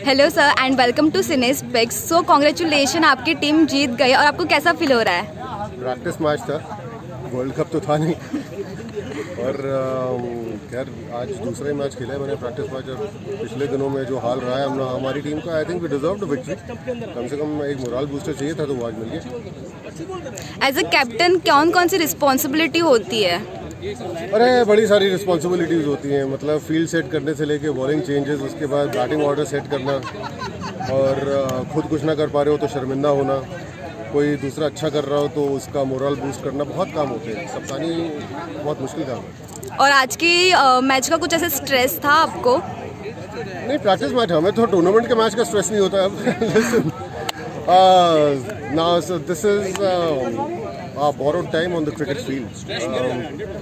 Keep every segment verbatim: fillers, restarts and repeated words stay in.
Hello sir and welcome to Cinespecs. So congratulation, आपकी team जीत गई और आपको कैसा फील हो रहा है? प्रैक्टिस मैच था, वर्ल्ड कप तो था नहीं और खैर आज दूसरा ही मैच खेला है मैंने प्रैक्टिस मैच। और पिछले दिनों में जो हाल रहा है हम हमारी टीम का, I think we deserve the victory. कम से कम एक मोरल बूस्टर चाहिए था तो वो आज मिल गया। एज अ कैप्टन कौन कौन सी रिस्पॉन्सिबिलिटी होती है? अरे बड़ी सारी रिस्पॉन्सिबिलिटीज़ होती हैं, मतलब फील्ड सेट करने से लेके बॉलिंग चेंजेस, उसके बाद बैटिंग ऑर्डर सेट करना, और खुद कुछ ना कर पा रहे हो तो शर्मिंदा होना, कोई दूसरा अच्छा कर रहा हो तो उसका मोरल बूस्ट करना, बहुत काम होते हैं। कप्तानी बहुत मुश्किल काम है। और आज की मैच का कुछ ऐसे स्ट्रेस था आपको? नहीं, प्रैक्टिस मैच, हमें तो टूर्नामेंट के मैच का स्ट्रेस नहीं होता अब। Now so this is Uh, borrowed time on the cricket field. Um,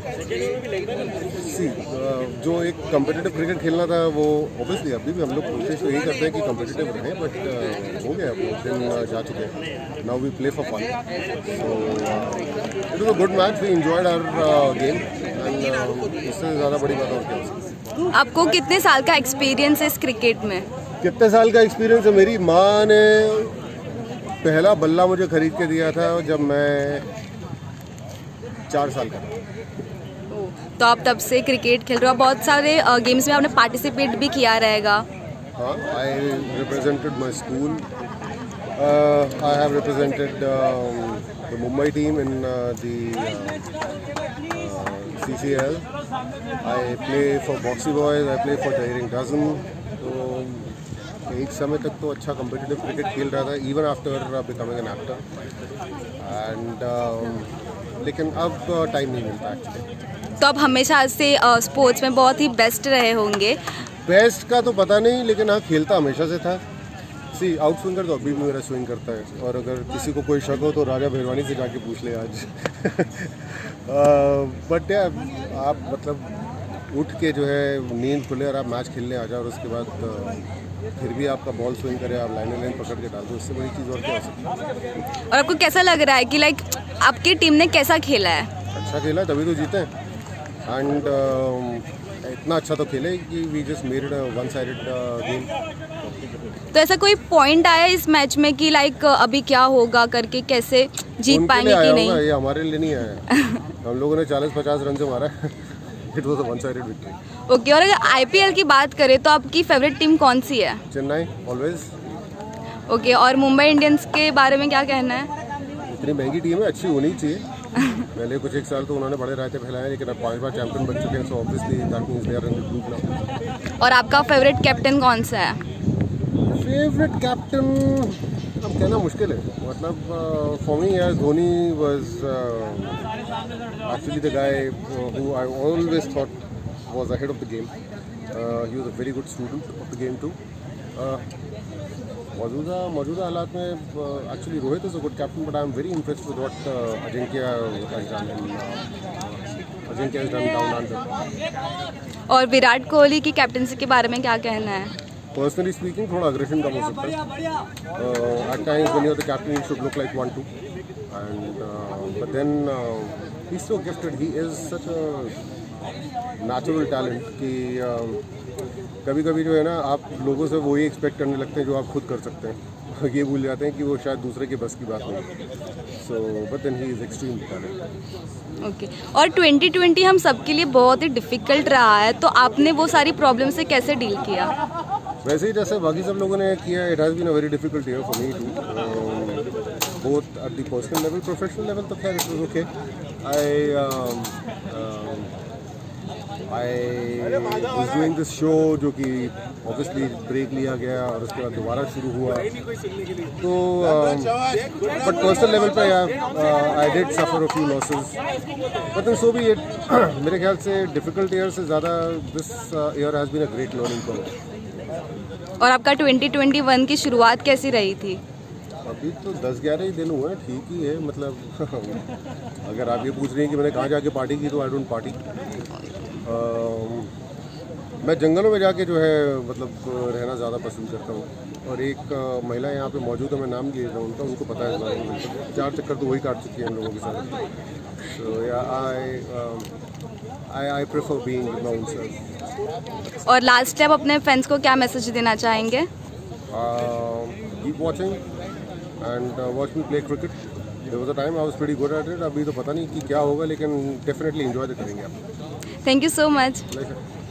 see, uh, जो एक competitive cricket खेलना था वो obviously अभी भी हम लोग कोशिश तो यही करते हैं कि competitive रहें, but uh, हो गया, वो दिन uh, जा चुके हैं। Now we play for fun. So uh, it was a good match. We enjoyed our uh, game and uh, इससे ज़्यादा बड़ी बात और क्या हो सकती है। आपको कितने साल का एक्सपीरियंस है इस क्रिकेट में? कितने साल का एक्सपीरियंस है? मेरी माँ ने पहला बल्ला मुझे खरीद के दिया था जब मैं चार साल का। तो आप तब से क्रिकेट खेल रहे हो, बहुत सारे गेम्स में आपने पार्टिसिपेट भी किया रहेगा। हाँ, I represented my school, I have represented the Mumbai team in the C C L, I play for Boxy Boys, I play for Daring Dozen. तो एक समय तक तो अच्छा कम्पिटिटिव क्रिकेट खेल रहा था, even after becoming an actor, and लेकिन अब टाइम नहीं मिलता एक्चुअली। तो आप हमेशा से स्पोर्ट्स में बहुत ही बेस्ट रहे होंगे। बेस्ट का तो पता नहीं, लेकिन हाँ खेलता हमेशा से था। सी आउट स्विंगर तो अभी भी मेरा स्विंग करता है, और अगर किसी को कोई शक हो तो राजा भैरवानी से जाके पूछ ले आज। बट यार आप मतलब उठ के जो है नींद खुले और आप मैच खेलने आ जाओ, और उसके बाद फिर भी आपका बॉल स्विंग करे, आप लाइन लाइन पकड़ के डाल दो, उससे बड़ी चीज़ और क्या हो सकती है। और आपको कैसा लग रहा है कि लाइक आपकी टीम ने कैसा खेला है? अच्छा खेला है तभी तो जीते हैं, एंड uh, इतना अच्छा तो खेले कि we just made one sided game. तो ऐसा कोई पॉइंट आया इस मैच में कि लाइक अभी क्या होगा करके, कैसे जीत पाएंगे कि नहीं? ये हमारे लिए नहीं आया। हम लोगों ने चालीस पचास रन से मारा है। It was a one sided victory. Okay, और अगर आई पी एल की बात करें तो आपकी फेवरेट टीम कौन सी है? चेन्नई ऑलवेज। ओके, और मुंबई इंडियंस के बारे में क्या कहना है? इतनी महंगी टीम है, अच्छी होनी चाहिए। पहले कुछ एक साल तो उन्होंने बड़े रायते फैलाए, लेकिन अब पांच बार चैंपियन बन चुके हैं, so obviously that means they are in the group now. और आपका फेवरेट कैप्टन कौन सा है? फेवरेट कैप्टन अब कहना मुश्किल है, मतलब फॉर मी यार Dhoni was actually the guy who I always thought was ahead of the game. Uh, he was a very good student of the game too. मौजूदा मौजूदा हालात में actually Rohit is a good captain, but I am very impressed with what Ajinkya has done Ajinkya has done down under. और विराट कोहली की captaincy के बारे में क्या कहना है? पर्सनली स्पीकिंग थोड़ा अग्रेशन कम हो सकता है। At times when you are the captain you should look like one two, and but then he is so gifted, he is such a natural talent कि कभी कभी जो है ना आप लोगों से वही एक्सपेक्ट करने लगते हैं जो आप खुद कर सकते हैं। ये भूल जाते हैं कि वो शायद दूसरे के बस की बात नहीं। So but then he is extremely talented. Okay, और ट्वेंटी ट्वेंटी हम सबके लिए बहुत ही डिफिकल्ट रहा है, तो आपने वो सारी प्रॉब्लम से कैसे डील किया? वैसे ही जैसे बाकी सब लोगों ने किया, it has been a very difficult year for me too, both at the personal level, professional level तो खैर it was okay. I I was doing this show जो कि obviously ब्रेक लिया गया और उसके बाद दोबारा शुरू हुआ, तो बट पर्सनल लेवल पे I did suffer a few losses, but then so be it. मेरे ख्याल से डिफिकल्ट ईयर से ज़्यादा this year has been a great learning curve. और आपका ट्वेंटी ट्वेंटी वन की शुरुआत कैसी रही थी? अभी तो दस ग्यारह ही दिन हुए हैं, ठीक ही है, मतलब अगर आप ये पूछ रही हैं कि मैंने कहाँ जाके पार्टी की, तो आई डोंट पार्टी। Uh, मैं जंगलों में जाके जो है मतलब रहना ज़्यादा पसंद करता हूँ, और एक uh, महिला यहाँ पे मौजूद है, मैं नाम ले रहा हूँ उनका, उनको पता है इस बारे में, चार चक्कर तो वही काट चुकी है इन लोगों के साथ। So yeah I I I prefer being with my own self. और लास्ट टाइम अपने फैंस को क्या मैसेज देना चाहेंगे? Keep watching and watch me play cricket. There was a time I was pretty good at it. अभी तो पता नहीं कि क्या होगा, लेकिन डेफिनेटली एंजॉय तो करेंगे आप. Thank you so much. Pleasure.